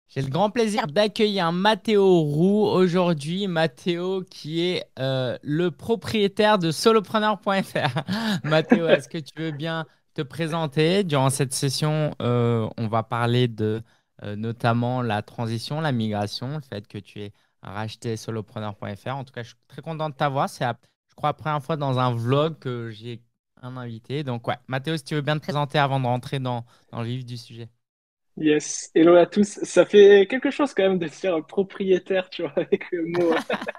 J'ai le grand plaisir d'accueillir Mathéo Roux aujourd'hui. Mathéo qui est le propriétaire de solopreneur.fr. Mathéo, est-ce que tu veux bien te présenter? Durant cette session, on va parler de notamment la transition, la migration, le fait que tu aies racheté solopreneur.fr. En tout cas, je suis très content de t'avoir. Je crois, la première fois dans un vlog que j'ai un invité. Donc, ouais, Mathéo, si tu veux bien te présenter avant de rentrer dans le vif du sujet. Yes, hello à tous. Ça fait quelque chose quand même de se dire propriétaire, tu vois, avec le mot.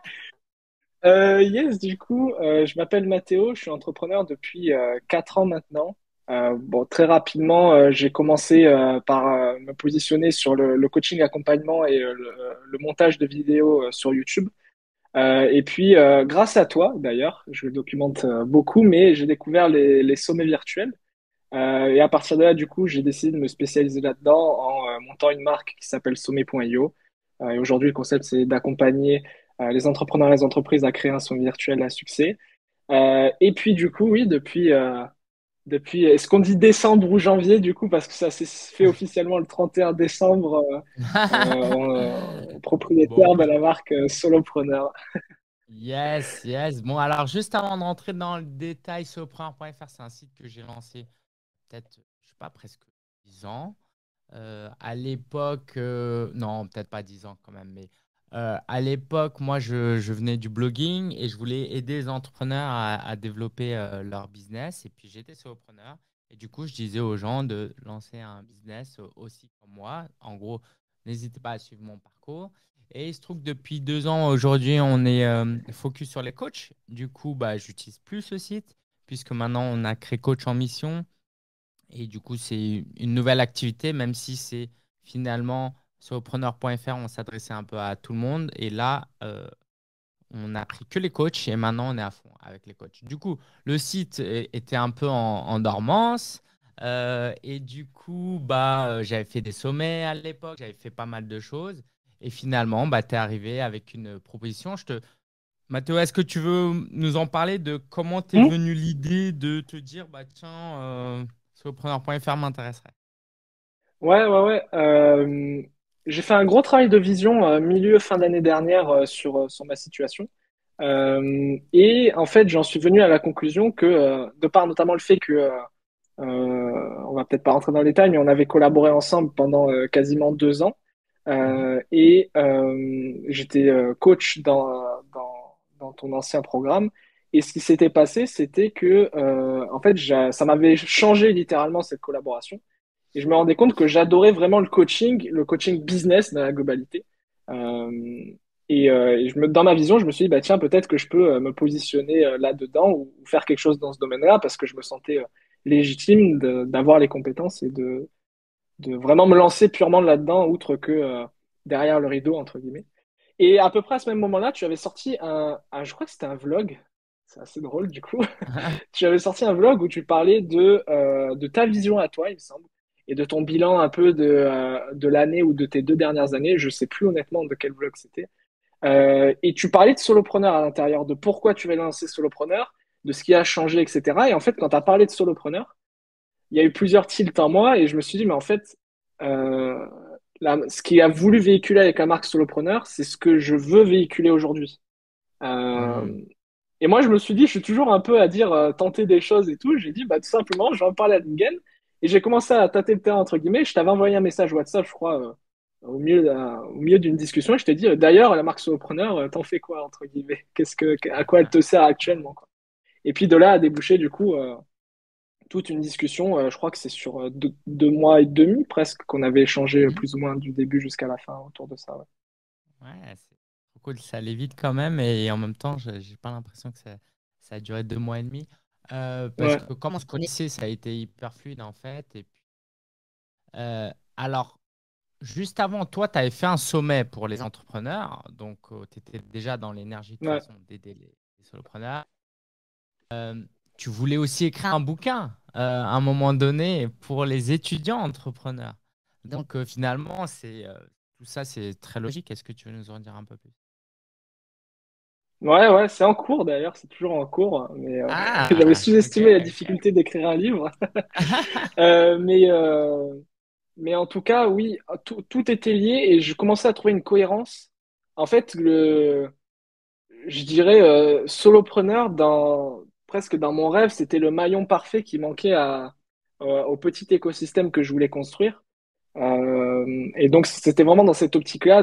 Yes, du coup, je m'appelle Mathéo, je suis entrepreneur depuis 4 ans maintenant. Bon, très rapidement, j'ai commencé par me positionner sur le coaching accompagnement et le montage de vidéos sur YouTube. Et puis, grâce à toi, d'ailleurs, je le documente beaucoup, mais j'ai découvert les sommets virtuels. Et à partir de là, du coup, j'ai décidé de me spécialiser là-dedans en montant une marque qui s'appelle Sommet.io. Et aujourd'hui, le concept, c'est d'accompagner les entrepreneurs et les entreprises à créer un sommet virtuel à succès. Et puis, du coup, oui, depuis, est-ce qu'on dit décembre ou janvier, du coup, parce que ça s'est fait officiellement le 31 décembre, Bon. propriétaire de la marque Solopreneur. Yes, yes. Bon, alors juste avant de rentrer dans le détail, Sopran.fr, c'est un site que j'ai lancé peut-être, je sais pas, presque 10 ans. À l'époque, non, peut-être pas 10 ans quand même, mais à l'époque, moi, je venais du blogging et je voulais aider les entrepreneurs à développer leur business. Et puis, j'étais solopreneur. Et du coup, je disais aux gens de lancer un business aussi comme moi. En gros, n'hésitez pas à suivre mon parcours. Et il se trouve que depuis 2 ans, aujourd'hui, on est focus sur les coachs. Du coup, bah, j'utilise plus ce site puisque maintenant, on a créé Coach en mission. Et du coup, c'est une nouvelle activité, même si c'est finalement sur preneur.fr, on s'adressait un peu à tout le monde. Et là, on a pris que les coachs et maintenant, on est à fond avec les coachs. Du coup, le site était un peu en dormance. Et du coup, j'avais fait des sommets à l'époque, j'avais fait pas mal de choses. Et finalement, bah, tu es arrivé avec une proposition. Mathéo, est-ce que tu veux nous en parler de comment t'es Hmm. venue l'idée de te dire, bah tiens, solopreneur.fr m'intéresserait? Ouais, ouais, ouais. J'ai fait un gros travail de vision milieu fin d'année dernière sur ma situation. Et en fait, j'en suis venu à la conclusion que, de par notamment le fait que, on va peut-être pas rentrer dans le détail, mais on avait collaboré ensemble pendant quasiment 2 ans. Mhm. J'étais coach dans ton ancien programme. Et ce qui s'était passé, c'était que, en fait, ça m'avait changé littéralement cette collaboration. Et je me rendais compte que j'adorais vraiment le coaching business dans la globalité. Euh, dans ma vision, je me suis dit, bah, tiens, peut-être que je peux me positionner là-dedans ou faire quelque chose dans ce domaine-là parce que je me sentais légitime d'avoir les compétences et de vraiment me lancer purement là-dedans, outre que derrière le rideau, entre guillemets. Et à peu près à ce même moment-là, tu avais sorti je crois que c'était un vlog. C'est assez drôle, du coup. Tu avais sorti un vlog où tu parlais de ta vision à toi, il me semble, et de ton bilan un peu de l'année ou de tes 2 dernières années. Je sais plus honnêtement de quel vlog c'était. Et tu parlais de solopreneur à l'intérieur, de pourquoi tu avais lancé solopreneur, de ce qui a changé, etc. Et en fait, quand tu as parlé de solopreneur, il y a eu plusieurs tilts en moi et je me suis dit, mais en fait, euh, ce qui a voulu véhiculer avec la marque solopreneur, c'est ce que je veux véhiculer aujourd'hui. Hmm. Euh, et moi, je me suis dit, je suis toujours un peu à dire tenter des choses et tout. J'ai dit, bah, tout simplement, je vais en parler à Lingen. Et j'ai commencé à tâter le terrain, entre guillemets. Je t'avais envoyé un message WhatsApp, je crois, au milieu d'une discussion. Et je t'ai dit, d'ailleurs, la marque solopreneur, t'en fais quoi, entre guillemets? À quoi elle te sert actuellement, quoi? Et puis de là a débouché, du coup, toute une discussion. Je crois que c'est sur 2 mois et demi, presque, qu'on avait échangé Mhm. plus ou moins du début jusqu'à la fin autour de ça. Ouais. Ouais, c'est trop cool. Ça allait vite quand même et en même temps, j'ai pas l'impression que ça a duré 2 mois et demi. Parce Ouais. que comme on se connaissait, ça a été hyper fluide en fait. Et puis, alors, juste avant, toi, tu avais fait un sommet pour les entrepreneurs. Donc, tu étais déjà dans l'énergie de toute Ouais. façon d'aider les solopreneurs. Tu voulais aussi écrire un bouquin à un moment donné pour les étudiants entrepreneurs. Donc finalement, tout ça, c'est très logique. Est-ce que tu veux nous en dire un peu plus? Ouais, ouais, c'est en cours d'ailleurs, c'est toujours en cours, mais j'avais Ah, ok, sous-estimé la ok. difficulté d'écrire un livre. Euh, mais, euh, mais en tout cas, oui, tout était lié et je commençais à trouver une cohérence. En fait, je dirais, solopreneur, presque dans mon rêve, c'était le maillon parfait qui manquait au petit écosystème que je voulais construire. Et donc, c'était vraiment dans cette optique-là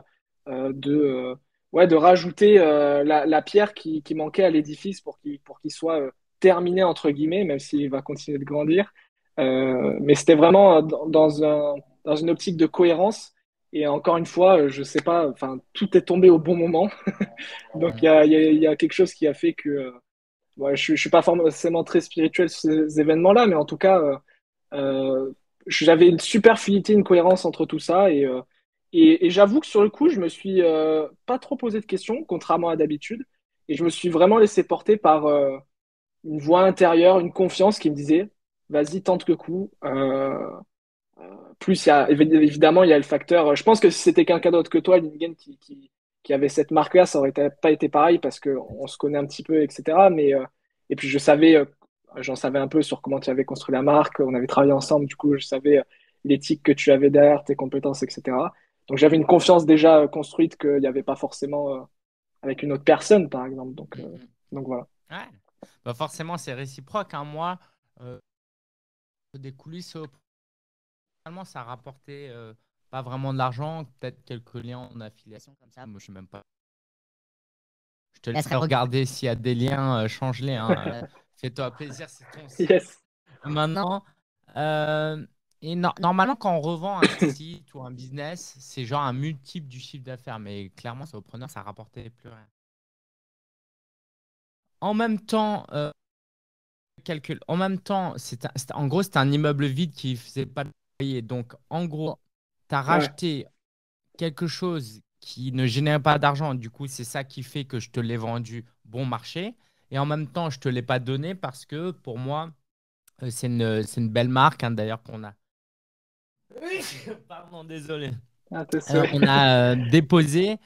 ouais, de rajouter la pierre qui manquait à l'édifice pour qu'il soit terminé, entre guillemets, même s'il va continuer de grandir. Mais c'était vraiment dans une optique de cohérence. Et encore une fois, je sais pas, enfin, tout est tombé au bon moment. Donc, Mm. il y a quelque chose qui a fait que ouais, je suis pas forcément très spirituel sur ces événements-là, mais en tout cas, j'avais une super fluidité, une cohérence entre tout ça. Et j'avoue que sur le coup, je me suis pas trop posé de questions, contrairement à d'habitude. Et je me suis vraiment laissé porter par une voix intérieure, une confiance qui me disait, vas-y, tente le coup. Plus, évidemment, il y a le facteur. Je pense que si c'était quelqu'un d'autre que toi, Lingen, qui avait cette marque-là, ça aurait pas été pareil parce qu'on se connaît un petit peu, etc. Et puis, j'en savais un peu sur comment tu avais construit la marque. On avait travaillé ensemble, du coup, je savais l'éthique que tu avais derrière, tes compétences, etc. Donc, j'avais une confiance déjà construite qu'il n'y avait pas forcément avec une autre personne, par exemple. Mm, mm. Donc voilà. Ouais. Bah forcément, c'est réciproque, hein. Moi, des coulisses, finalement, ça rapportait pas vraiment de l'argent, peut-être quelques liens en affiliation comme ça. Moi, je sais même pas. Je te laisserai regarder s'il y a des liens, change-les, hein. Fais-toi plaisir, c'est ton site. Yes. Maintenant, euh, normalement, quand on revend un site ou un business, c'est genre un multiple du chiffre d'affaires. Mais clairement, ça au preneur, ça rapportait plus rien. En même temps, calcul. En même temps, en gros, c'était un immeuble vide qui faisait pas de loyer. Donc, en gros, tu as Ouais. racheté quelque chose qui ne génère pas d'argent. Du coup, c'est ça qui fait que je te l'ai vendu bon marché. Et en même temps, je ne te l'ai pas donné parce que pour moi, c'est une belle marque, hein, d'ailleurs, qu'on a. Pardon, désolé. Ah, t'es sûr. On a déposé.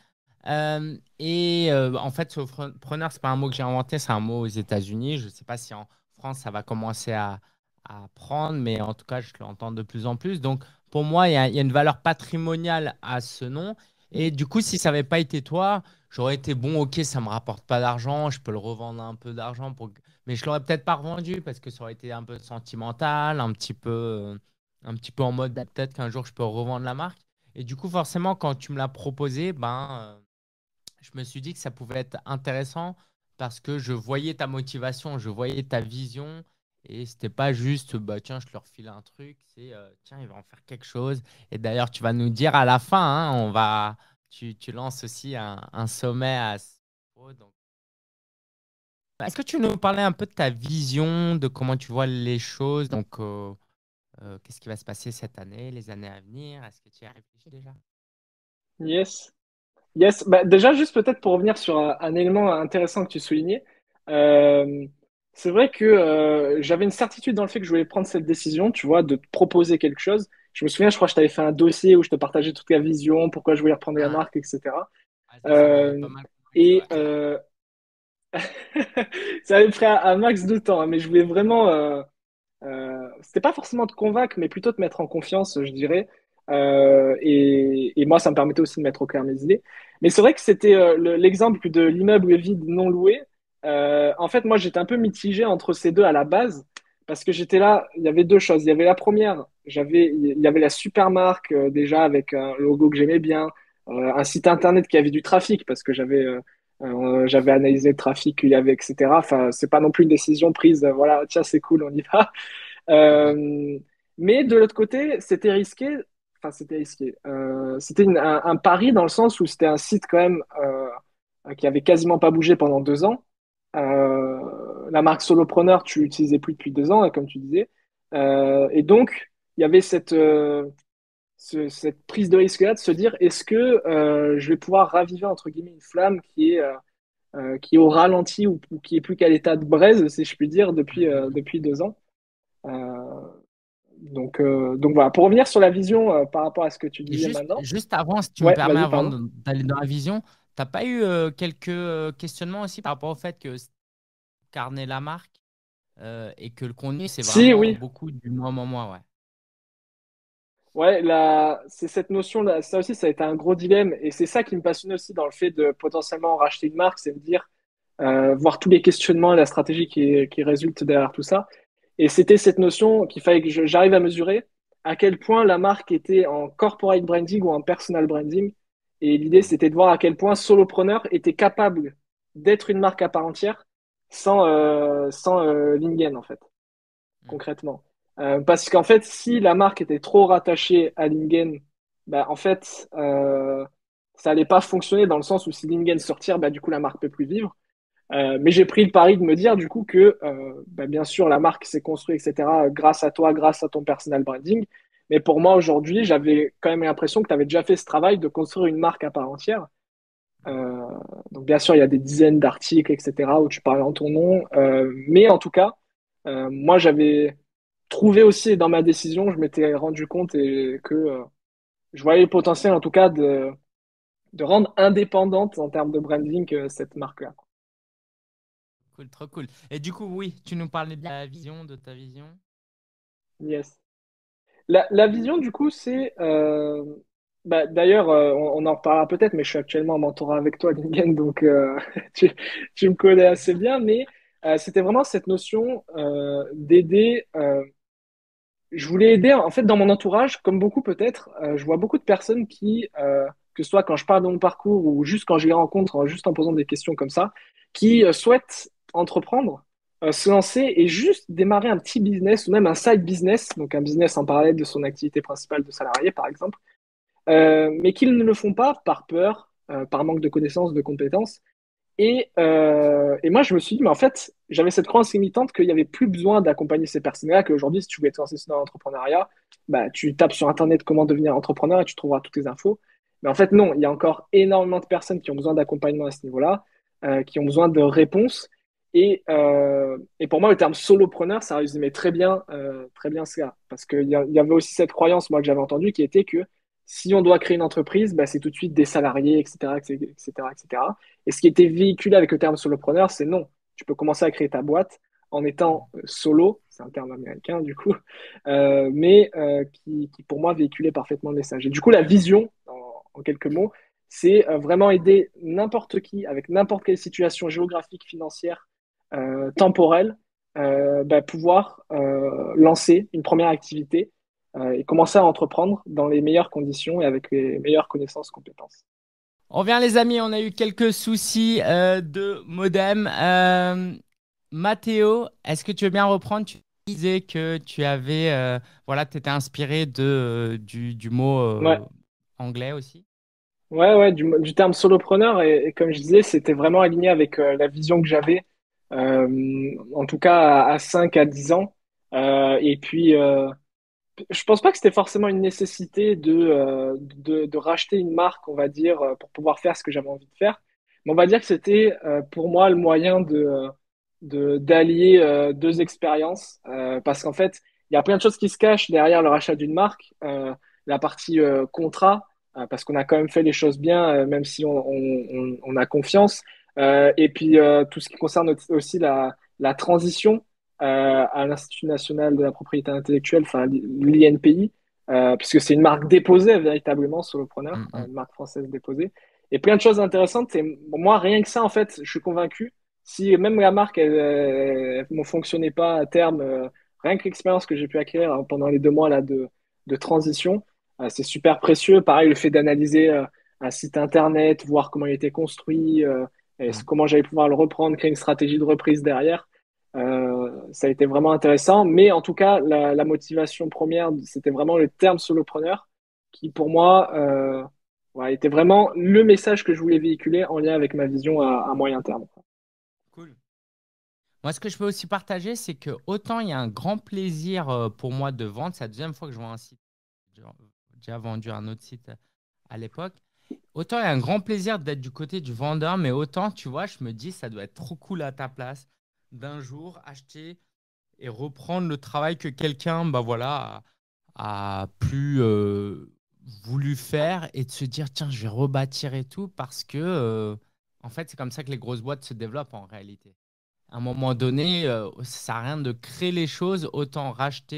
En fait, solopreneur, c'est pas un mot que j'ai inventé, c'est un mot aux États-Unis. Je ne sais pas si en France, ça va commencer à prendre, mais en tout cas, je l'entends de plus en plus. Donc, pour moi, il y a une valeur patrimoniale à ce nom. Et du coup, si ça n'avait pas été toi, j'aurais été bon, ok, ça ne me rapporte pas d'argent, je peux le revendre un peu d'argent, mais je ne l'aurais peut-être pas revendu parce que ça aurait été un peu sentimental, un petit peu en mode peut-être qu'un jour, je peux revendre la marque. Et du coup, forcément, quand tu me l'as proposé, je me suis dit que ça pouvait être intéressant parce que je voyais ta motivation, je voyais ta vision. Et c'était pas juste, bah, tiens, je leur file un truc, c'est tiens, il va en faire quelque chose. Et d'ailleurs, tu vas nous dire à la fin, hein, tu lances aussi un sommet à ce propos. Donc, est-ce que tu nous parlais un peu de ta vision, de comment tu vois les choses? Donc, qu'est-ce qui va se passer cette année, les années à venir? Est-ce que tu y as réfléchi déjà? Yes. Yes, bah, déjà juste peut-être pour revenir sur un élément intéressant que tu soulignais, euh, c'est vrai que j'avais une certitude dans le fait que je voulais prendre cette décision, tu vois, de te proposer quelque chose. Je me souviens, je crois que je t'avais fait un dossier où je te partageais toute la vision, pourquoi je voulais reprendre la Ah, marque, etc. ah, ça m'avait Euh, pas mal convaincu, et ouais. ça avait pris un max de temps, hein, mais je voulais vraiment c'était pas forcément te convaincre, mais plutôt te mettre en confiance, je dirais. Et moi, ça me permettait aussi de mettre au clair mes idées. Mais c'est vrai que c'était l'exemple de l'immeuble vide non loué. En fait, moi, j'étais un peu mitigé entre ces deux à la base, parce que j'étais là, il y avait deux choses. Il y avait la première, il y avait la super marque déjà avec un logo que j'aimais bien, un site internet qui avait du trafic, parce que j'avais analysé le trafic qu'il y avait, etc. Enfin, c'est pas non plus une décision prise, voilà, tiens, c'est cool, on y va. Euh, mais de l'autre côté, c'était risqué. Enfin, c'était risqué. C'était un pari dans le sens où c'était un site quand même qui avait quasiment pas bougé pendant 2 ans. La marque Solopreneur, tu l'utilisais plus depuis 2 ans, comme tu disais. Et donc, il y avait cette prise de risque-là de se dire, est-ce que je vais pouvoir raviver, entre guillemets, une flamme qui est au ralenti ou qui est plus qu'à l'état de braise, si je puis dire, depuis 2 ans. Euh, donc voilà, pour revenir sur la vision par rapport à ce que tu Et disais maintenant. juste avant, si tu me Ouais, permets, vas-y, avant pardon. d'aller dans la vision, t'as pas eu quelques questionnements aussi par rapport au fait que carnet la marque et que le contenu, c'est Si, vraiment oui. beaucoup du moi, moi, moi, ouais. Ouais, c'est cette notion-là, ça aussi, ça a été un gros dilemme, et c'est ça qui me passionne aussi dans le fait de potentiellement racheter une marque, c'est me dire, voir tous les questionnements et la stratégie qui résulte derrière tout ça. Et c'était cette notion qu'il fallait que j'arrive à mesurer à quel point la marque était en corporate branding ou en personal branding. Et l'idée, c'était de voir à quel point Solopreneur était capable d'être une marque à part entière sans Lingen, en fait, Mm. concrètement. Parce qu'en fait, si la marque était trop rattachée à Lingen, bah, en fait, ça allait pas fonctionner dans le sens où si Lingen sortir, bah, du coup, la marque peut plus vivre. Mais j'ai pris le pari de me dire du coup que bah, bien sûr la marque s'est construite, etc. grâce à toi, grâce à ton personal branding. Mais pour moi aujourd'hui, j'avais quand même l'impression que tu avais déjà fait ce travail de construire une marque à part entière. Euh, donc bien sûr, il y a des dizaines d'articles, etc. où tu parles en ton nom. Mais en tout cas, moi j'avais trouvé aussi dans ma décision, je m'étais rendu compte que je voyais le potentiel en tout cas de rendre indépendante en termes de branding cette marque-là. Cool, trop cool. Et du coup, oui, tu nous parlais de la vision, de ta vision. Yes. La vision, du coup, c'est. Bah, d'ailleurs, on en reparlera peut-être, mais je suis actuellement en mentorat avec toi, Lingen, donc tu, tu me connais assez bien. Mais c'était vraiment cette notion d'aider. Je voulais aider, en fait, dans mon entourage, comme beaucoup peut-être, je vois beaucoup de personnes que ce soit quand je parle de mon parcours ou juste quand je les rencontre, juste en posant des questions comme ça, qui souhaitent entreprendre, se lancer et juste démarrer un petit business ou même un side business, donc un business en parallèle de son activité principale de salarié, par exemple, mais qu'ils ne le font pas par peur, par manque de connaissances, de compétences. Et moi, je me suis dit, mais en fait, j'avais cette croyance limitante qu'il n'y avait plus besoin d'accompagner ces personnes-là, qu'aujourd'hui, si tu voulais te lancer dans l'entrepreneuriat, bah, tu tapes sur Internet comment devenir entrepreneur et tu trouveras toutes les infos. Mais en fait, non, il y a encore énormément de personnes qui ont besoin d'accompagnement à ce niveau-là, qui ont besoin de réponses. Et pour moi, le terme solopreneur, ça résumait très bien cela. Parce qu'il y avait aussi cette croyance, moi, que j'avais entendue, qui était que si on doit créer une entreprise, bah, c'est tout de suite des salariés, etc., etc., etc. Et ce qui était véhiculé avec le terme solopreneur, c'est non. Tu peux commencer à créer ta boîte en étant solo, c'est un terme américain du coup, mais qui pour moi véhiculait parfaitement le message. Et du coup, la vision, en quelques mots, c'est vraiment aider n'importe qui, avec n'importe quelle situation géographique, financière, temporelle, bah, pouvoir lancer une première activité et commencer à entreprendre dans les meilleures conditions et avec les meilleures connaissances, compétences. On revient les amis, on a eu quelques soucis de modem. Mathéo, est-ce que tu veux bien reprendre? Tu disais que tu avais, voilà, tu étais inspiré du mot Ouais. anglais aussi. Ouais, du terme solopreneur, et comme je disais, c'était vraiment aligné avec la vision que j'avais, en tout cas à 5 à 10 ans. Et puis, je pense pas que c'était forcément une nécessité de racheter une marque, on va dire, pour pouvoir faire ce que j'avais envie de faire. Mais on va dire que c'était pour moi le moyen d'allier deux expériences, parce qu'en fait, il y a plein de choses qui se cachent derrière le rachat d'une marque. La partie contrat, parce qu'on a quand même fait les choses bien, même si on a confiance. Et puis tout ce qui concerne aussi la transition à l'Institut national de la propriété intellectuelle, enfin l'INPI, puisque c'est une marque déposée véritablement, Solopreneur, Mm, mm. une marque française déposée. Et plein de choses intéressantes. Et moi, rien que ça, en fait, je suis convaincu. Si même la marque, elle ne fonctionnait pas à terme, rien que l'expérience que j'ai pu acquérir pendant les 2 mois là, de transition, c'est super précieux. Pareil, le fait d'analyser un site internet, voir comment il était construit, et Mm. comment j'allais pouvoir le reprendre, créer une stratégie de reprise derrière. Ça a été vraiment intéressant, mais en tout cas, la motivation première, c'était vraiment le terme solopreneur, qui pour moi ouais, était vraiment le message que je voulais véhiculer en lien avec ma vision à moyen terme. Cool. Moi, ce que je peux aussi partager, c'est que autant il y a un grand plaisir pour moi de vendre, c'est la deuxième fois que je vends un site. J'ai déjà vendu un autre site à l'époque. Autant il y a un grand plaisir d'être du côté du vendeur, mais autant, tu vois, je me dis, ça doit être trop cool à ta place d'un jour acheter et reprendre le travail que quelqu'un, bah voilà, a plus voulu faire et de se dire, tiens, je vais rebâtir et tout parce que, en fait, c'est comme ça que les grosses boîtes se développent en réalité. À un moment donné, ça sert à rien de créer les choses, autant racheter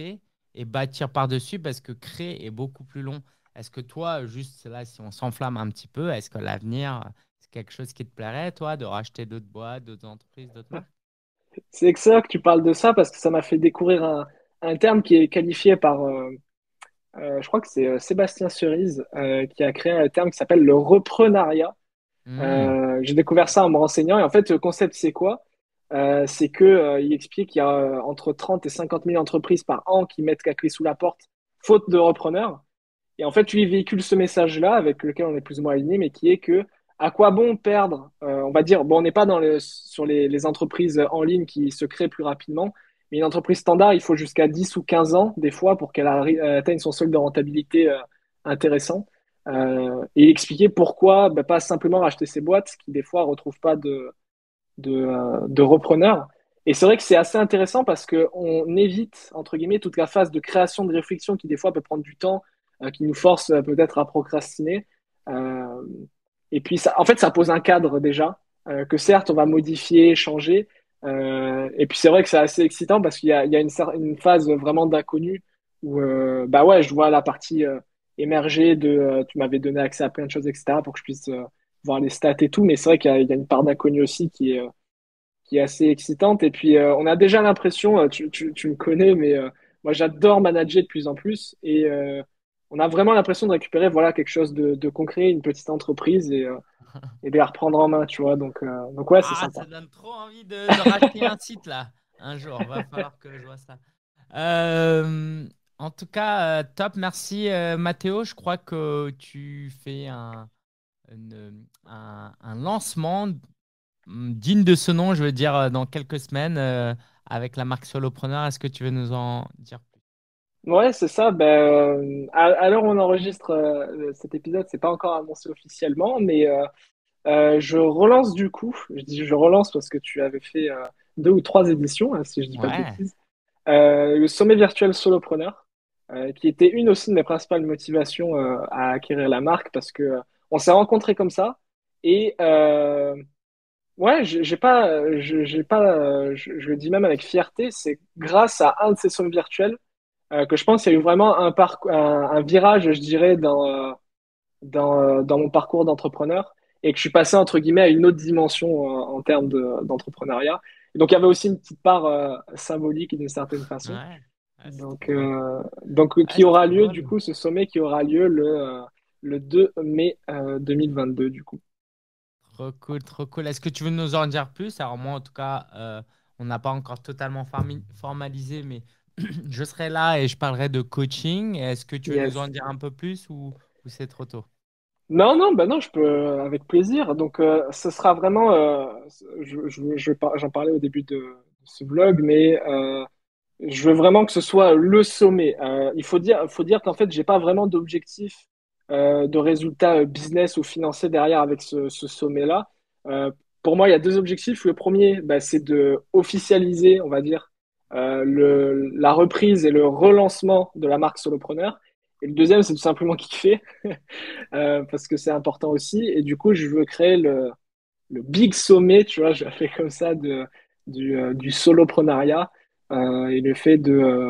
et bâtir par-dessus parce que créer est beaucoup plus long. Est-ce que toi, juste là, si on s'enflamme un petit peu, est-ce que l'avenir, c'est quelque chose qui te plairait, toi, de racheter d'autres boîtes, d'autres entreprises, d'autres marques? C'est excellent que tu parles de ça parce que ça m'a fait découvrir un terme qui est qualifié par, je crois que c'est Sébastien Cerise, qui a créé un terme qui s'appelle le reprenariat. Hmm. J'ai découvert ça en me renseignant et en fait, le concept, c'est quoi? C'est que, il explique qu'il y a entre 30 et 50 000 entreprises par an qui mettent la clé sous la porte, faute de repreneurs. Et en fait, lui, il véhicule ce message-là avec lequel on est plus ou moins aligné, mais qui est que à quoi bon perdre, on va dire, bon, on n'est pas sur les entreprises en ligne qui se créent plus rapidement, mais une entreprise standard, il faut jusqu'à 10 ou 15 ans, des fois, pour qu'elle atteigne son seuil de rentabilité intéressant. Et expliquer pourquoi bah, pas simplement racheter ces boîtes qui, des fois, ne retrouvent pas de repreneurs. Et c'est vrai que c'est assez intéressant parce qu'on évite, entre guillemets, toute la phase de création de réflexion qui, des fois, peut prendre du temps, qui nous force peut-être à procrastiner. Euh, et puis, ça, en fait, ça pose un cadre déjà, que certes, on va modifier, changer. Et puis, c'est vrai que c'est assez excitant parce qu'il y a une phase vraiment d'inconnu où, bah ouais, je vois la partie émerger tu m'avais donné accès à plein de choses, etc., pour que je puisse voir les stats et tout. Mais c'est vrai qu'il y a une part d'inconnu aussi qui est assez excitante. Et puis, on a déjà l'impression, tu me connais, mais moi, j'adore manager de plus en plus. Et on a vraiment l'impression de récupérer voilà, quelque chose de concret, une petite entreprise et de la reprendre en main, tu vois. Donc ouais, c'est Ah, sympa. ça donne trop envie de racheter un site là. Un jour, va falloir que je vois ça. En tout cas, top, merci Mathéo. Je crois que tu fais un lancement digne de ce nom, je veux dire, dans quelques semaines avec la marque Solopreneur. Est-ce que tu veux nous en dire plus? Ouais, c'est ça. Ben, à l'heure où on enregistre cet épisode, c'est pas encore annoncé officiellement, mais je relance du coup. Je dis je relance parce que tu avais fait 2 ou 3 éditions, hein, si je dis pas de Ouais, bêtises. Le sommet virtuel solopreneur, qui était une aussi de mes principales motivations à acquérir la marque parce que on s'est rencontrés comme ça et ouais, j'ai pas, je le dis même avec fierté, c'est grâce à un de ces sommets virtuels que je pense qu'il y a eu vraiment un virage, je dirais, dans mon parcours d'entrepreneur et que je suis passé entre guillemets à une autre dimension en termes d'entrepreneuriat. Et donc il y avait aussi une petite part symbolique d'une certaine façon. ouais, ouais, c'est Donc, trop drôle. Ouais, qui c'est aura trop lieu, du drôle. coup, ce sommet qui aura lieu le 2 mai 2022, du coup. Trop cool, trop cool. Est-ce que tu veux nous en dire plus? Alors moi, en tout cas, on n'a pas encore totalement formalisé, mais je serai là et je parlerai de coaching. Est-ce que tu veux nous Yes. en dire un peu plus ou c'est trop tôt? Non, non, bah non, je peux avec plaisir. Donc, ce sera vraiment, j'en parlais au début de ce vlog, mais je veux vraiment que ce soit le sommet. Il faut dire qu'en fait, j'ai pas vraiment d'objectif de résultats business ou financier derrière avec ce sommet-là. Euh, pour moi, il y a 2 objectifs. Le premier, bah, c'est de officialiser, on va dire, la reprise et le relancement de la marque Solopreneur. Et le deuxième, c'est tout simplement kiffer, parce que c'est important aussi. Et du coup, je veux créer le big sommet, tu vois, je l'ai fait comme ça, du soloprenariat et le fait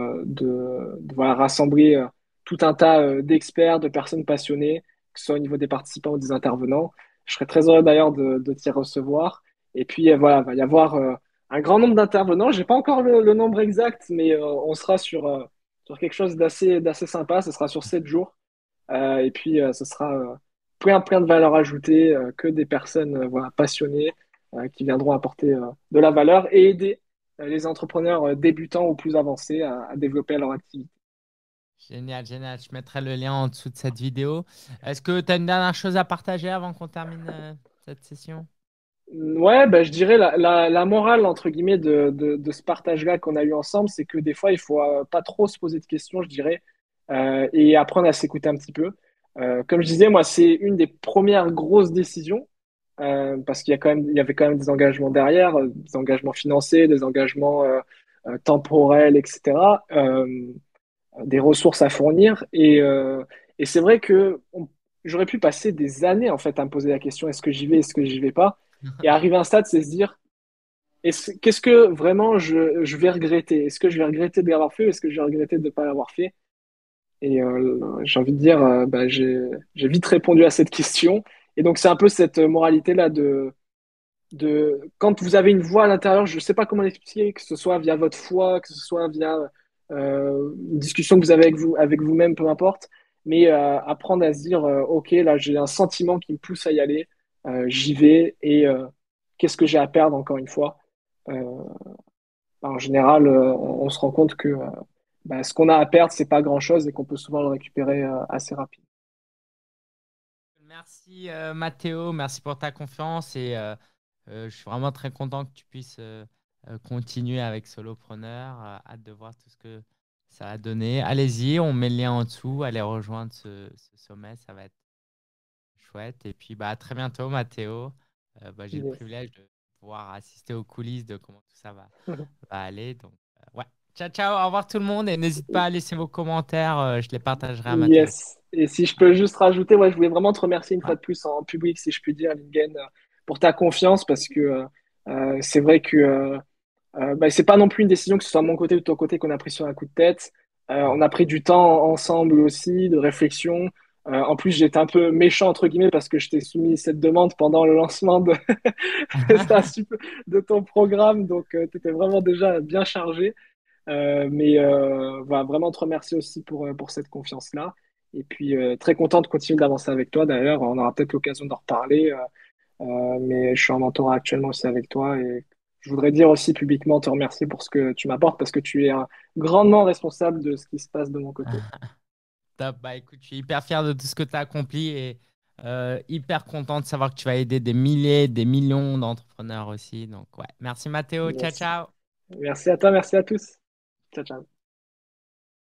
de voilà, rassembler tout un tas d'experts, de personnes passionnées, que ce soit au niveau des participants ou des intervenants. Je serais très heureux d'ailleurs de t'y recevoir. Et puis voilà, il va y avoir un grand nombre d'intervenants. J'ai pas encore le nombre exact, mais on sera sur quelque chose d'assez sympa. Ce sera sur 7 jours. Et puis, ce sera plein de valeur ajoutée, que des personnes voilà, passionnées qui viendront apporter de la valeur et aider les entrepreneurs débutants ou plus avancés à développer leur activité. Génial, génial. Je mettrai le lien en dessous de cette vidéo. Est-ce que tu as une dernière chose à partager avant qu'on termine cette session? Ouais, bah, je dirais la morale, entre guillemets, de ce partage-là qu'on a eu ensemble, c'est que des fois, il faut pas trop se poser de questions, je dirais, et apprendre à s'écouter un petit peu. Comme je disais, moi, c'est une des premières grosses décisions, parce il y avait quand même des engagements derrière, des engagements financiers, des engagements temporels, etc., des ressources à fournir. Et c'est vrai que j'aurais pu passer des années, en fait, à me poser la question, est-ce que j'y vais, est-ce que j'y vais pas? Et arriver à un stade, c'est se dire, Qu'est-ce que vraiment je vais regretter? Est-ce que je vais regretter de l'avoir fait ou est-ce que je vais regretter de ne pas l'avoir fait? Et j'ai envie de dire, bah, j'ai vite répondu à cette question. Et donc, c'est un peu cette moralité-là quand vous avez une voix à l'intérieur, je ne sais pas comment l'expliquer, que ce soit via votre foi, que ce soit via une discussion que vous avez avec vous-même, peu importe, mais apprendre à se dire, OK, là, j'ai un sentiment qui me pousse à y aller, j'y vais, et qu'est-ce que j'ai à perdre, encore une fois? Euh, En général, on se rend compte que bah, ce qu'on a à perdre, c'est pas grand-chose et qu'on peut souvent le récupérer assez rapide. Merci Mathéo, merci pour ta confiance et je suis vraiment très content que tu puisses continuer avec Solopreneur. Hâte de voir tout ce que ça a donné. Allez-y, on met le lien en dessous, allez rejoindre ce sommet, ça va être chouette. Et puis bah, à très bientôt Mathéo. J'ai le Yes. privilège de pouvoir assister aux coulisses de comment tout ça va aller. Donc ouais. Ciao, ciao, au revoir tout le monde et n'hésite pas à laisser vos commentaires, je les partagerai à Mathéo. Yes. Et si je peux juste rajouter, ouais, je voulais vraiment te remercier une fois Ouais. de plus en public, si je puis dire, Lingen, pour ta confiance, parce que c'est vrai que bah, c'est pas non plus une décision que ce soit de mon côté ou de ton côté qu'on a pris sur un coup de tête. On a pris du temps ensemble aussi, de réflexion. En plus, j'étais un peu méchant, entre guillemets, parce que je t'ai soumis cette demande pendant le lancement de ton programme. Donc, tu étais vraiment déjà bien chargé. Mais voilà, vraiment te remercier aussi pour cette confiance-là. Et puis, très content de continuer d'avancer avec toi. D'ailleurs, on aura peut-être l'occasion d'en reparler. Mais je suis en mentorat actuellement aussi avec toi. Et je voudrais dire aussi publiquement te remercier pour ce que tu m'apportes parce que tu es grandement responsable de ce qui se passe de mon côté. Top. Bah, écoute, je suis hyper fier de tout ce que tu as accompli et hyper content de savoir que tu vas aider des milliers, des millions d'entrepreneurs aussi. Donc, ouais. Merci Mathéo. Ciao, Yes. ciao. Merci à toi, merci à tous. Ciao, ciao.